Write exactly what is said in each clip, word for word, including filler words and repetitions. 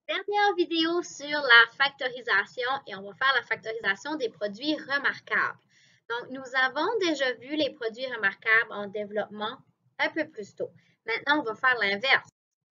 Dernière vidéo sur la factorisation et on va faire la factorisation des produits remarquables. Donc, nous avons déjà vu les produits remarquables en développement un peu plus tôt. Maintenant, on va faire l'inverse.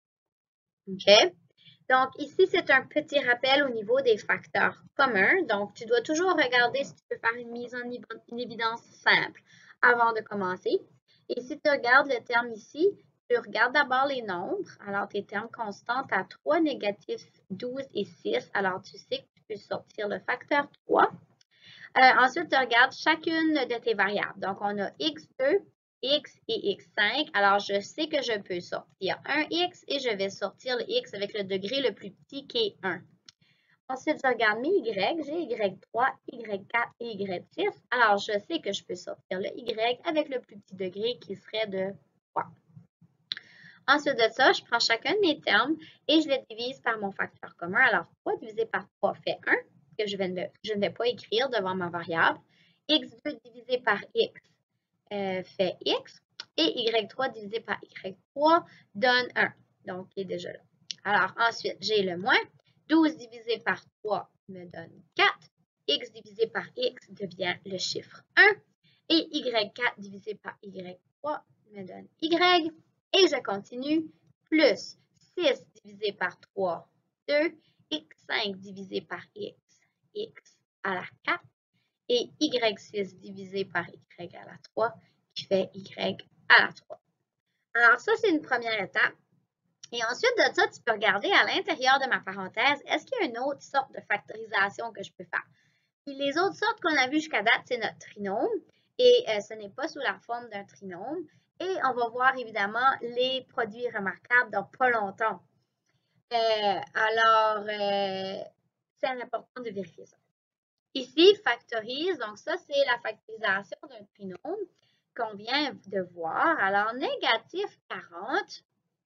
OK? Donc, ici, c'est un petit rappel au niveau des facteurs communs. Donc, tu dois toujours regarder si tu peux faire une mise en évidence simple avant de commencer. Et si tu regardes le terme ici, tu regardes d'abord les nombres. Alors, tes termes constants, tu as trois, négatifs, douze et six. Alors, tu sais que tu peux sortir le facteur trois. Euh, ensuite, tu regardes chacune de tes variables. Donc, on a x deux, x et x cinq. Alors, je sais que je peux sortir un x et je vais sortir le x avec le degré le plus petit qui est un. Ensuite, je regarde mes y. J'ai y trois, y quatre et y six. Alors, je sais que je peux sortir le y avec le plus petit degré qui serait de trois. Ensuite de ça, je prends chacun de mes termes et je les divise par mon facteur commun. Alors, trois divisé par trois fait un, que je, vais ne, je ne vais pas écrire devant ma variable. x deux divisé par x euh, fait x. Et y trois divisé par y trois donne un. Donc, il est déjà là. Alors, ensuite, j'ai le moins. douze divisé par trois me donne quatre. X divisé par x devient le chiffre un. Et y quatre divisé par y trois me donne y. Et je continue, plus six divisé par trois, deux, x cinq divisé par x, x à la quatre, et y six divisé par y à la trois, qui fait y à la trois. Alors ça, c'est une première étape. Et ensuite de ça, tu peux regarder à l'intérieur de ma parenthèse, est-ce qu'il y a une autre sorte de factorisation que je peux faire? Puis les autres sortes qu'on a vues jusqu'à date, c'est notre trinôme, et euh, ce n'est pas sous la forme d'un trinôme. Et on va voir évidemment les produits remarquables dans pas longtemps. Euh, alors, euh, c'est important de vérifier ça. Ici, factorise, donc ça, c'est la factorisation d'un trinôme qu'on vient de voir. Alors, négatif quarante,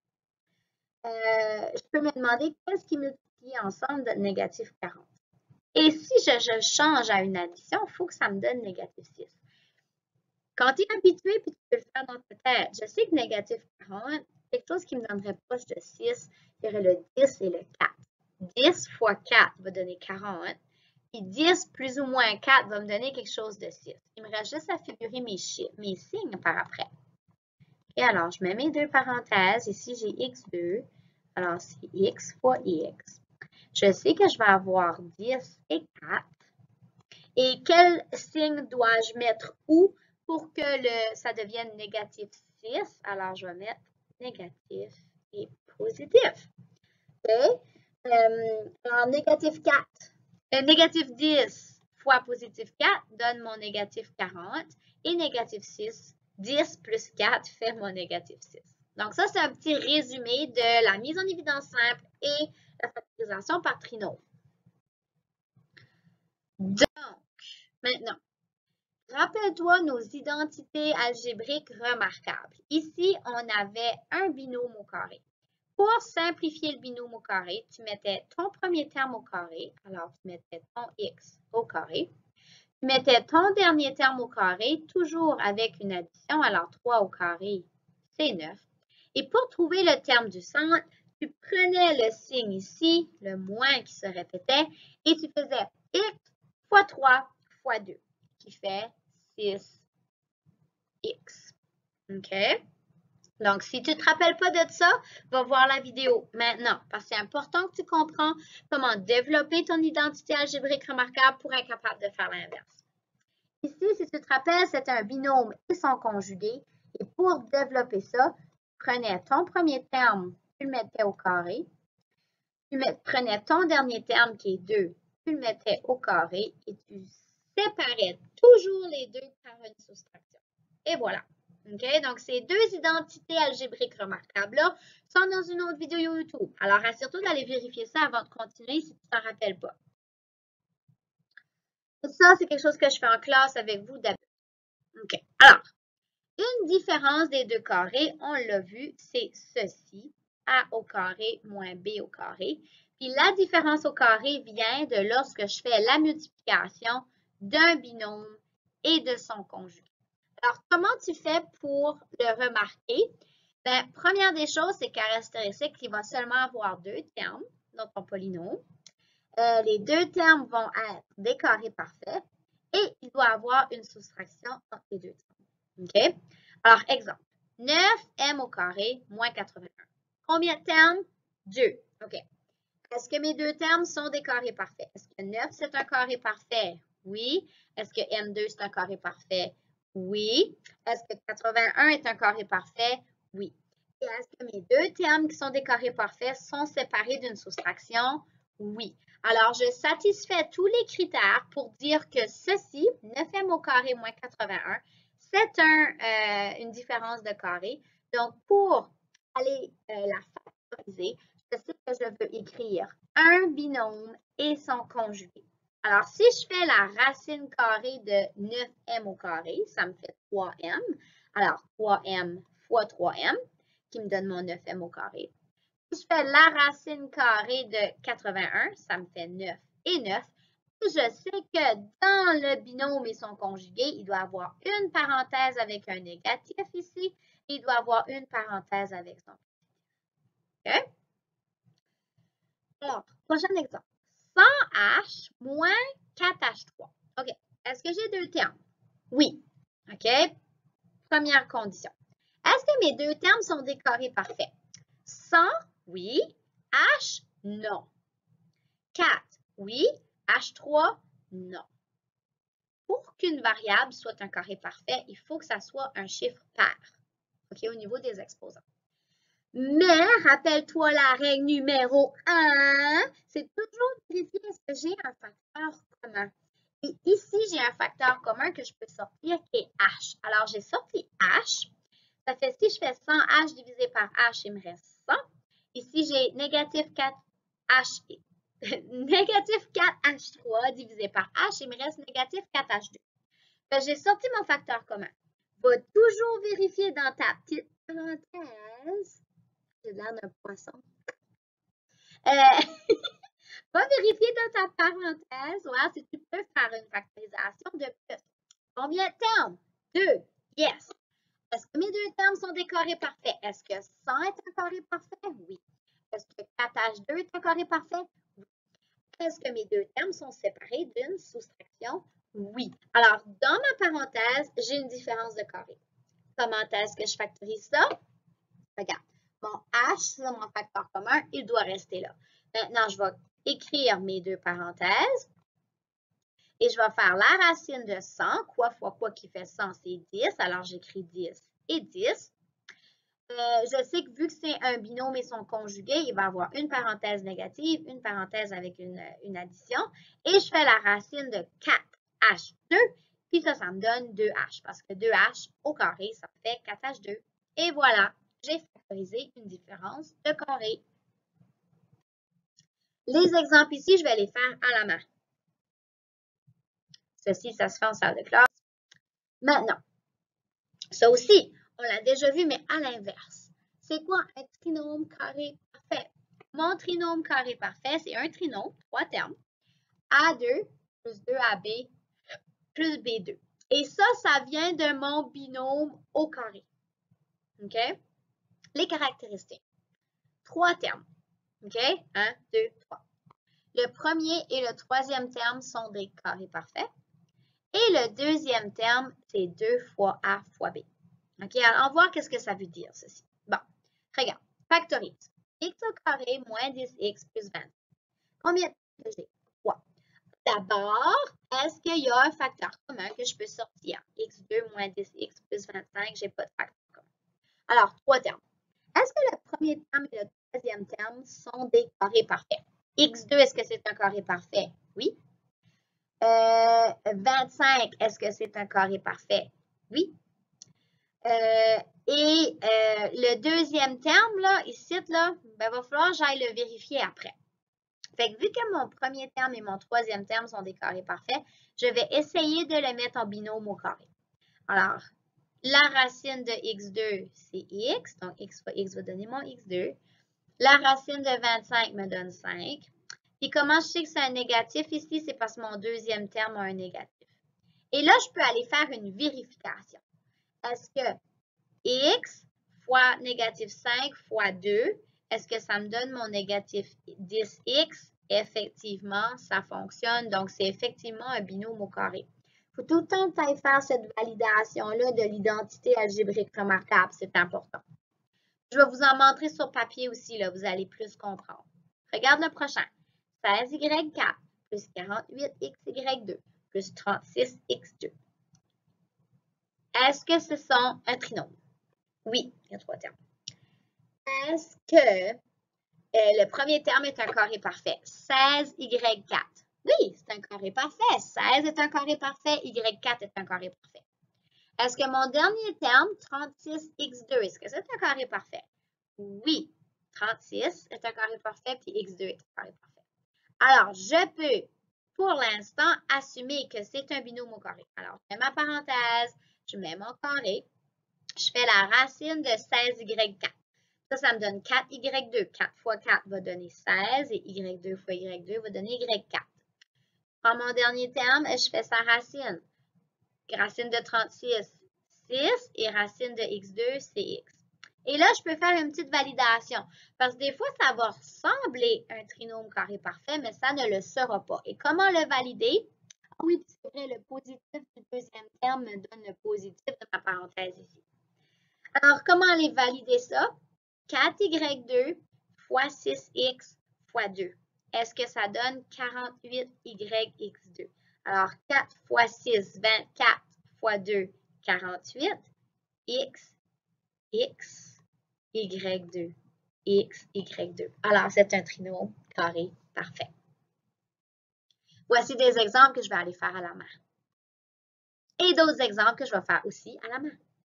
euh, je peux me demander qu'est-ce qui multiplie ensemble de négatif quarante. Et si je, je change à une addition, il faut que ça me donne négatif six. Quand tu es habitué, puis tu peux le faire dans ta tête, je sais que négatif quarante, quelque chose qui me donnerait proche de six, il y aurait le dix et le quatre. dix fois quatre va donner quarante, puis dix plus ou moins quatre va me donner quelque chose de six. Il me reste juste à figurer mes chiffres, mes signes par après. Et alors, je mets mes deux parenthèses. Ici, j'ai x deux. Alors, c'est x fois x. Je sais que je vais avoir dix et quatre. Et quel signe dois-je mettre où pour que le, ça devienne négatif six? Alors, je vais mettre négatif et positif. OK? Euh, alors, négatif quatre. Euh, négatif dix fois positif quatre donne mon négatif quarante. Et négatif six, dix plus quatre fait mon négatif six. Donc, ça, c'est un petit résumé de la mise en évidence simple et la factorisation par trinôme. Donc, maintenant, rappelle-toi nos identités algébriques remarquables. Ici, on avait un binôme au carré. Pour simplifier le binôme au carré, tu mettais ton premier terme au carré. Alors, tu mettais ton x au carré. Tu mettais ton dernier terme au carré, toujours avec une addition. Alors, trois au carré, c'est neuf. Et pour trouver le terme du centre, tu prenais le signe ici, le moins qui se répétait, et tu faisais x fois trois fois deux, qui fait six x. OK? Donc, si tu ne te rappelles pas de ça, va voir la vidéo maintenant, parce que c'est important que tu comprends comment développer ton identité algébrique remarquable pour être capable de faire l'inverse. Ici, si tu te rappelles, c'était un binôme et son conjugué. Et pour développer ça, tu prenais ton premier terme, tu le mettais au carré. Tu prenais ton dernier terme qui est deux, tu le mettais au carré et tu séparais toujours les deux par une soustraction. Et voilà. OK? Donc, ces deux identités algébriques remarquables-là sont dans une autre vidéo YouTube. Alors, assure-toi d'aller vérifier ça avant de continuer si tu ne t'en rappelles pas. Ça, c'est quelque chose que je fais en classe avec vous d'habitude. OK. Alors, une différence des deux carrés, on l'a vu, c'est ceci. A au carré moins B au carré. Puis la différence au carré vient de lorsque je fais la multiplication d'un binôme et de son conjugué. Alors, comment tu fais pour le remarquer? Bien, première des choses, c'est caractéristique qu'il va seulement avoir deux termes. dans ton polynôme. Euh, les deux termes vont être des carrés parfaits et il doit y avoir une soustraction entre les deux termes. OK? Alors, exemple. neuf m au carré moins quatre-vingt-un. Combien de termes? deux. OK. Est-ce que mes deux termes sont des carrés parfaits? Est-ce que neuf, c'est un carré parfait? Oui. Est-ce que m deux, c'est un carré parfait? Oui. Est-ce que quatre-vingt-un est un carré parfait? Oui. Et est-ce que mes deux termes qui sont des carrés parfaits sont séparés d'une soustraction? Oui. Alors, je satisfais tous les critères pour dire que ceci, neuf m au carré moins quatre-vingt-un, c'est un, euh, une différence de carré. Donc, pour aller euh, la factoriser, je sais que je veux écrire un binôme et son conjugué. Alors, si je fais la racine carrée de neuf m au carré, ça me fait trois m. Alors, trois m fois trois m, qui me donne mon neuf m au carré. Si je fais la racine carrée de quatre-vingt-un, ça me fait neuf et neuf. Et je sais que dans le binôme et son conjugué, il doit avoir une parenthèse avec un négatif ici. Et il doit avoir une parenthèse avec son positif. OK? Alors, prochain exemple. cent h moins quatre h trois. OK. Est-ce que j'ai deux termes? Oui. OK? Première condition. Est-ce que mes deux termes sont des carrés parfaits? cent, oui. H, non. quatre, oui. H trois, non. Pour qu'une variable soit un carré parfait, il faut que ça soit un chiffre pair. OK? Au niveau des exposants. Mais, rappelle-toi la règle numéro un, c'est toujours vérifier est-ce que j'ai un facteur commun. Et ici, j'ai un facteur commun que je peux sortir qui est H. Alors, j'ai sorti H. Ça fait si je fais cent H divisé par H, il me reste cent. Ici, j'ai négatif quatre H, négatif quatre H trois divisé par H, il me reste négatif quatre H deux. J'ai sorti mon facteur commun. Va toujours vérifier dans ta petite parenthèse. J'ai l'air d'un poisson. Euh, va vérifier dans ta parenthèse, voir si tu peux faire une factorisation de plus. Combien de termes? deux. Yes. Est-ce que mes deux termes sont des carrés parfaits? Est-ce que cent est un carré parfait? Oui. Est-ce que quatre H deux est un carré parfait? Oui. Est-ce que mes deux termes sont séparés d'une soustraction? Oui. Alors, dans ma parenthèse, j'ai une différence de carré. Comment est-ce que je factorise ça? Regarde. Mon H, c'est mon facteur commun, il doit rester là. Maintenant, je vais écrire mes deux parenthèses et je vais faire la racine de cent. Quoi fois quoi qui fait cent, c'est dix. Alors, j'écris dix et dix. Euh, je sais que vu que c'est un binôme et son conjugué, il va avoir une parenthèse négative, une parenthèse avec une, une addition. Et je fais la racine de quatre H deux. Puis ça, ça me donne deux H parce que deux H au carré, ça fait quatre H deux. Et voilà. J'ai factorisé une différence de carré. Les exemples ici, je vais les faire à la main. Ceci, ça se fait en salle de classe. Maintenant, ça aussi, on l'a déjà vu, mais à l'inverse. C'est quoi un trinôme carré parfait? Mon trinôme carré parfait, c'est un trinôme, trois termes, A deux plus deux A B plus B deux. Et ça, ça vient de mon binôme au carré. OK? Les caractéristiques. Trois termes. OK? un, deux, trois. Le premier et le troisième terme sont des carrés parfaits. Et le deuxième terme, c'est deux fois A fois B. OK? Alors, on va voir qu'est-ce que ça veut dire, ceci. Bon, regarde. Factorise. X au carré moins dix x plus vingt. Combien de termes que j'ai? trois. D'abord, est-ce qu'il y a un facteur commun que je peux sortir? x deux moins dix x plus vingt-cinq, je n'ai pas de facteur commun. Alors, trois termes. Est-ce que le premier terme et le troisième terme sont des carrés parfaits? x deux, est-ce que c'est un carré parfait? Oui. Euh, vingt-cinq, est-ce que c'est un carré parfait? Oui. Euh, et euh, le deuxième terme, là, ici, là, ben, il va falloir que j'aille le vérifier après. Fait que vu que mon premier terme et mon troisième terme sont des carrés parfaits, je vais essayer de le mettre en binôme au carré. Alors, la racine de x deux, c'est x. Donc, x fois x va donner mon x deux. La racine de vingt-cinq me donne cinq. Puis comment je sais que c'est un négatif ici? C'est parce que mon deuxième terme a un négatif. Et là, je peux aller faire une vérification. Est-ce que x fois négatif cinq fois deux, Est-ce que ça me donne mon négatif dix x? Effectivement, ça fonctionne. Donc, c'est effectivement un binôme au carré. Il faut tout le temps aller faire cette validation-là de l'identité algébrique remarquable. C'est important. Je vais vous en montrer sur papier aussi, là, vous allez plus comprendre. Regarde le prochain. seize y quatre plus quarante-huit x y deux plus trente-six x deux. Est-ce que ce sont un trinôme? Oui, il y a trois termes. Est-ce que euh, le premier terme est un carré parfait? seize y quatre. Oui, c'est un carré parfait. seize est un carré parfait, y quatre est un carré parfait. Est-ce que mon dernier terme, trente-six x deux, est-ce que c'est un carré parfait? Oui, trente-six est un carré parfait, puis x deux est un carré parfait. Alors, je peux, pour l'instant, assumer que c'est un binôme au carré. Alors, je mets ma parenthèse, je mets mon carré, je fais la racine de seize y quatre. Ça, ça me donne quatre y deux. quatre fois quatre va donner seize et y deux fois y deux va donner y quatre. Je prends mon dernier terme et je fais sa racine. Racine de trente-six, six et racine de x deux, c'est x. Et là, je peux faire une petite validation parce que des fois, ça va ressembler à un trinôme carré parfait, mais ça ne le sera pas. Et comment le valider? Ah oui, c'est vrai, le positif du deuxième terme me donne le positif de ma parenthèse ici. Alors, comment aller valider ça? quatre y deux fois six x fois deux. Est-ce que ça donne quarante-huit y x deux? Alors, quatre fois six, vingt-quatre fois deux, quarante-huit. X, x, y deux. X, y deux. Alors, c'est un trinôme carré parfait. Voici des exemples que je vais aller faire à la main. Et d'autres exemples que je vais faire aussi à la main.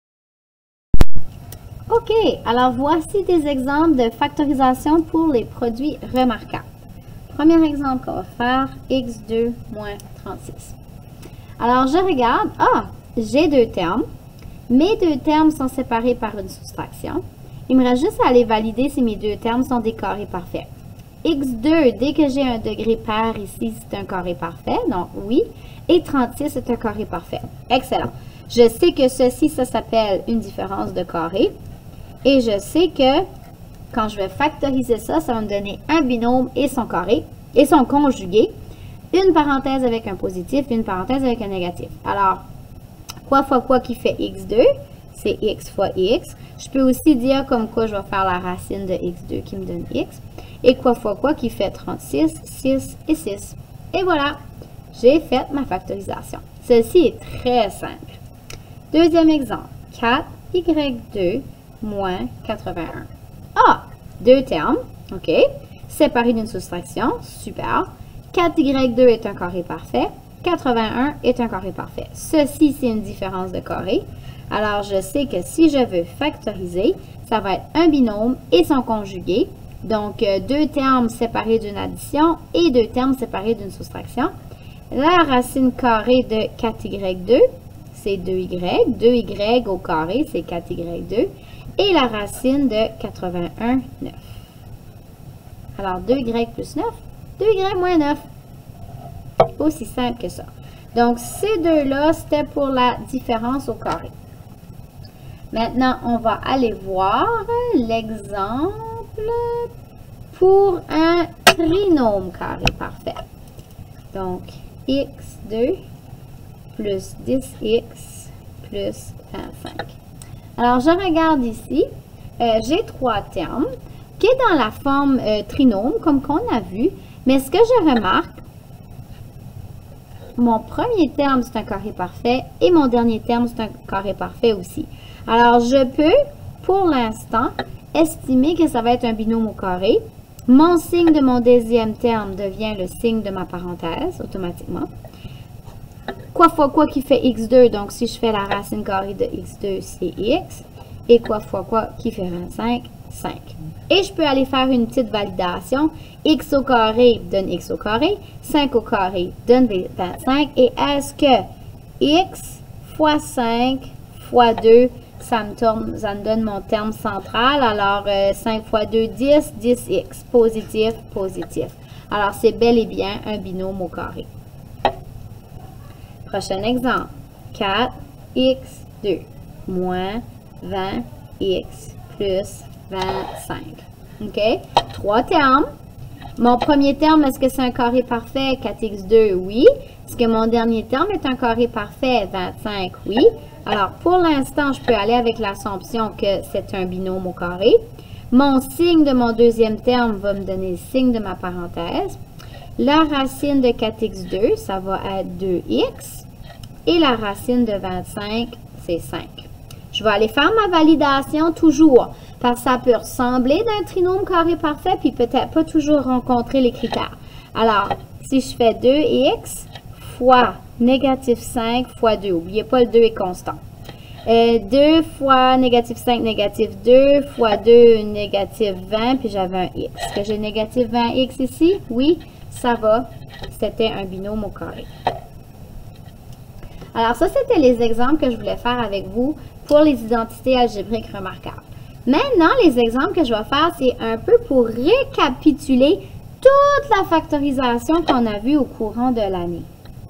OK, alors voici des exemples de factorisation pour les produits remarquables. Premier exemple qu'on va faire, x deux moins trente-six. Alors, je regarde, ah, j'ai deux termes. Mes deux termes sont séparés par une soustraction. Il me reste juste à aller valider si mes deux termes sont des carrés parfaits. x deux, dès que j'ai un degré pair ici, c'est un carré parfait, donc oui. Et trente-six est un carré parfait. Excellent. Je sais que ceci, ça s'appelle une différence de carré. Et je sais que quand je vais factoriser ça, ça va me donner un binôme et son carré, et son conjugué. Une parenthèse avec un positif, une parenthèse avec un négatif. Alors, quoi fois quoi qui fait x deux, c'est x fois x. Je peux aussi dire comme quoi je vais faire la racine de x deux qui me donne x. Et quoi fois quoi qui fait trente-six, six et six. Et voilà, j'ai fait ma factorisation. Ceci est très simple. Deuxième exemple, quatre y deux moins quatre-vingt-un. Ah, deux termes, OK. Séparés d'une soustraction, super. quatre y deux est un carré parfait. quatre-vingt-un est un carré parfait. Ceci, c'est une différence de carré. Alors, je sais que si je veux factoriser, ça va être un binôme et son conjugué. Donc, deux termes séparés d'une addition et deux termes séparés d'une soustraction. La racine carrée de quatre y deux, c'est deux y. deux y au carré, c'est quatre y deux. Et la racine de quatre-vingt-un, neuf. Alors, deux y plus neuf, deux y moins neuf. Aussi simple que ça. Donc, ces deux-là, c'était pour la différence au carré. Maintenant, on va aller voir l'exemple pour un trinôme carré parfait. Donc, x deux plus dix x plus vingt-cinq. Alors, je regarde ici, euh, j'ai trois termes qui est dans la forme euh, trinôme, comme qu'on a vu, mais ce que je remarque, mon premier terme, c'est un carré parfait et mon dernier terme, c'est un carré parfait aussi. Alors, je peux, pour l'instant, estimer que ça va être un binôme au carré. Mon signe de mon deuxième terme devient le signe de ma parenthèse, automatiquement. Quoi fois quoi qui fait x deux, donc si je fais la racine carrée de x deux, c'est x. Et quoi fois quoi qui fait vingt-cinq, cinq. Et je peux aller faire une petite validation. X au carré donne x au carré. cinq au carré donne vingt-cinq. Et est-ce que x fois cinq fois deux, ça me, tourne, ça me donne mon terme central. Alors, euh, cinq fois deux, dix. dix x. Positif, positif. Alors, c'est bel et bien un binôme au carré. Prochain exemple. quatre x deux moins vingt x plus vingt-cinq. OK? Trois termes. Mon premier terme, est-ce que c'est un carré parfait? quatre x deux, oui. Est-ce que mon dernier terme est un carré parfait? vingt-cinq, oui. Alors, pour l'instant, je peux aller avec l'assumption que c'est un binôme au carré. Mon signe de mon deuxième terme va me donner le signe de ma parenthèse. La racine de quatre x deux, ça va être deux x. Et la racine de vingt-cinq, c'est cinq. Je vais aller faire ma validation toujours, parce que ça peut ressembler d'un trinôme carré parfait, puis peut-être pas toujours rencontrer les critères. Alors, si je fais deux x fois négatif cinq fois deux, n'oubliez pas, le deux est constant. Euh, deux fois négatif cinq, négatif deux, fois deux, négatif vingt, puis j'avais un x. Est-ce que j'ai négatif vingt x ici? Oui, ça va. C'était un binôme au carré. Alors, ça, c'était les exemples que je voulais faire avec vous pour les identités algébriques remarquables. Maintenant, les exemples que je vais faire, c'est un peu pour récapituler toute la factorisation qu'on a vue au courant de l'année.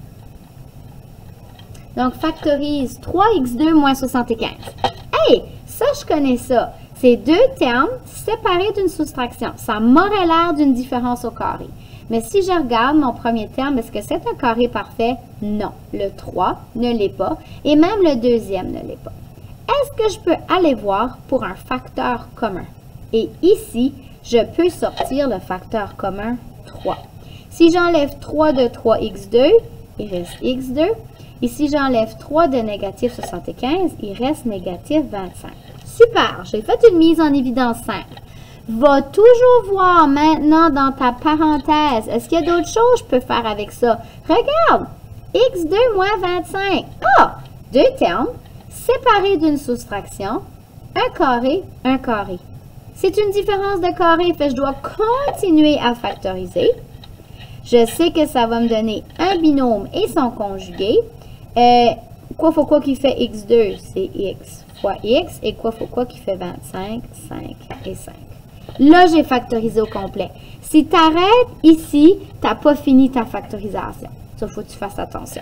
Donc, factorise trois x deux moins soixante-quinze. Hey, ça, je connais ça. C'est deux termes séparés d'une soustraction. Ça m'aurait l'air d'une différence au carré. Mais si je regarde mon premier terme, est-ce que c'est un carré parfait? Non. Le trois ne l'est pas. Et même le deuxième ne l'est pas. Est-ce que je peux aller voir pour un facteur commun? Et ici, je peux sortir le facteur commun trois. Si j'enlève trois de trois x deux, il reste x deux. Et si j'enlève trois de négatif soixante-quinze, il reste négatif vingt-cinq. Super, j'ai fait une mise en évidence simple. Va toujours voir maintenant dans ta parenthèse. Est-ce qu'il y a d'autres choses que je peux faire avec ça? Regarde, x deux moins vingt-cinq. Ah, deux termes séparés d'une soustraction, un carré, un carré. C'est une différence de carré, fait que je dois continuer à factoriser. Je sais que ça va me donner un binôme et son conjugué. Euh, quoi faut quoi qui fait x deux? C'est x fois x. Et quoi faut quoi qui fait vingt-cinq? cinq et cinq. Là, j'ai factorisé au complet. Si tu arrêtes ici, tu n'as pas fini ta factorisation. Ça, il faut que tu fasses attention.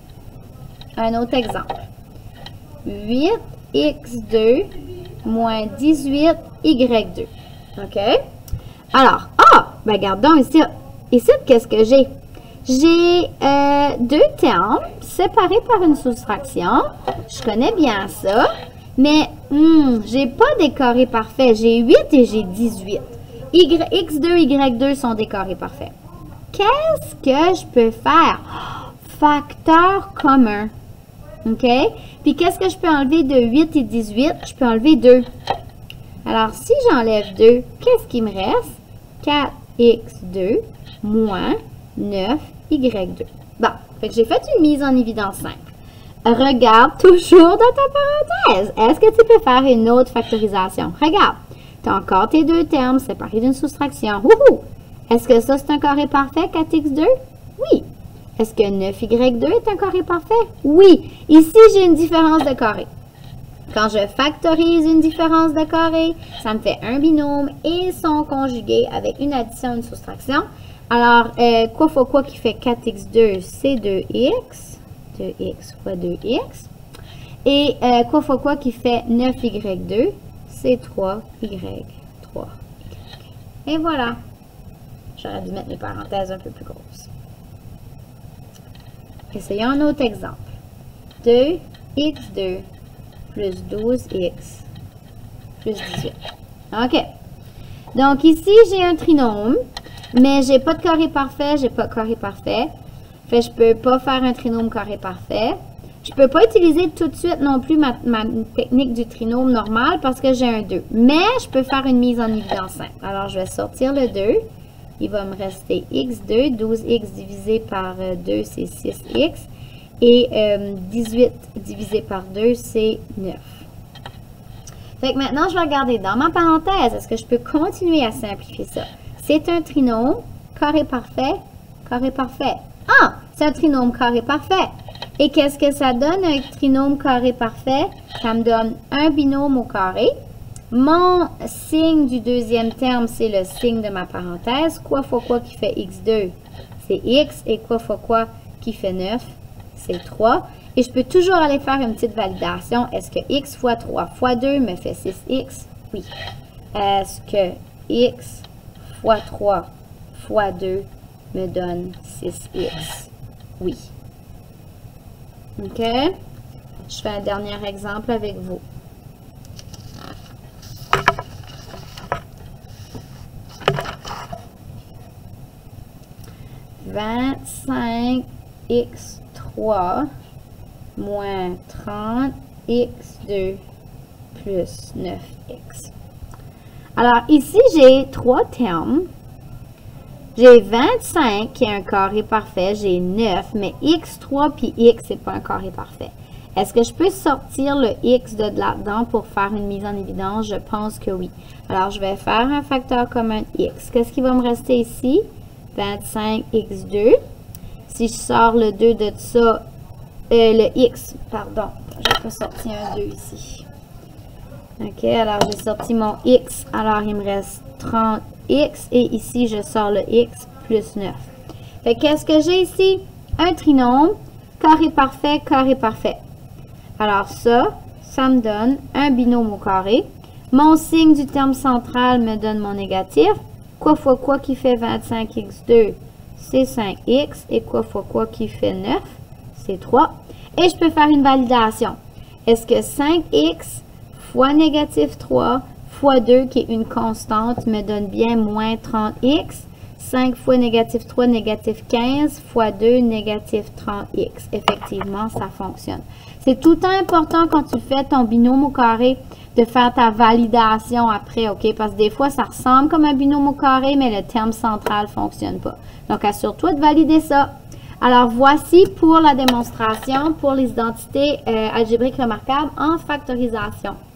Un autre exemple. huit x deux moins dix-huit y deux. OK? Alors, ah, ben regarde donc ici. Ici, qu'est-ce que j'ai? J'ai euh, deux termes séparés par une soustraction. Je connais bien ça. Mais hmm, j'ai pas des carrés parfaits. J'ai huit et j'ai dix-huit. Y, x deux, y deux sont des carrés parfaits. Qu'est-ce que je peux faire? Facteur commun. OK? Puis qu'est-ce que je peux enlever de huit et dix-huit? Je peux enlever deux. Alors, si j'enlève deux, qu'est-ce qui me reste? quatre x deux moins neuf y deux. Bon, fait que j'ai fait une mise en évidence simple. Regarde toujours dans ta parenthèse. Est-ce que tu peux faire une autre factorisation? Regarde, tu as encore tes deux termes séparés d'une soustraction. Wouhou! Est-ce que ça, c'est un carré parfait, quatre x deux? Oui. Est-ce que neuf y deux est un carré parfait? Oui. Ici, j'ai une différence de carré. Quand je factorise une différence de carré, ça me fait un binôme et son conjugué avec une addition et une soustraction. Alors, euh, quoi fois quoi qui fait quatre x deux, c'est deux x. deux x fois deux x. Et euh, quoi fois quoi qui fait neuf y deux, c'est trois y trois. Et voilà. J'aurais dû mettre mes parenthèses un peu plus grosses. Essayons un autre exemple. deux x deux plus douze x plus dix-huit. OK. Donc ici, j'ai un trinôme, mais j'ai pas de carré parfait, j'ai pas de carré parfait. Fait que je peux pas faire un trinôme carré parfait. Je peux pas utiliser tout de suite non plus ma, ma technique du trinôme normal parce que j'ai un deux. Mais je peux faire une mise en évidence simple. Alors, je vais sortir le deux. Il va me rester x deux. douze x divisé par deux, c'est six x. Et euh, dix-huit divisé par deux, c'est neuf. Fait que maintenant, je vais regarder dans ma parenthèse. Est-ce que je peux continuer à simplifier ça? C'est un trinôme carré parfait, carré parfait. Ah, c'est un trinôme carré parfait. Et qu'est-ce que ça donne, un trinôme carré parfait? Ça me donne un binôme au carré. Mon signe du deuxième terme, c'est le signe de ma parenthèse. Quoi fois quoi qui fait x deux, c'est x. Et quoi fois quoi qui fait neuf, c'est trois. Et je peux toujours aller faire une petite validation. Est-ce que x fois trois fois deux me fait six x? Oui. Est-ce que x fois trois fois deux me donne six x. Oui. OK? Je fais un dernier exemple avec vous. vingt-cinq x trois moins trente x deux plus neuf x. Alors, ici, j'ai trois termes. J'ai vingt-cinq qui est un carré parfait. J'ai neuf, mais x trois puis x, c'est pas un carré parfait. Est-ce que je peux sortir le x de là-dedans pour faire une mise en évidence? Je pense que oui. Alors, je vais faire un facteur commun x. Qu'est-ce qui va me rester ici? vingt-cinq x deux. Si je sors le deux de ça, euh, le x, pardon, j'ai pas sorti un deux ici. OK, alors j'ai sorti mon x, alors il me reste trente x et ici je sors le x plus neuf. Fait qu'est-ce que j'ai ici? Un trinôme, carré parfait, carré parfait. Alors ça, ça me donne un binôme au carré. Mon signe du terme central me donne mon négatif. Quoi fois quoi qui fait vingt-cinq x deux, c'est cinq x. Et quoi fois quoi qui fait neuf, c'est trois. Et je peux faire une validation. Est-ce que cinq x fois négatif trois fois deux, qui est une constante, me donne bien moins trente x? cinq fois négatif trois, négatif quinze, fois deux, négatif trente x. Effectivement, ça fonctionne. C'est tout le temps important quand tu fais ton binôme au carré de faire ta validation après, OK? Parce que des fois, ça ressemble comme un binôme au carré, mais le terme central ne fonctionne pas. Donc, assure-toi de valider ça. Alors, voici pour la démonstration pour les identités euh, algébriques remarquables en factorisation.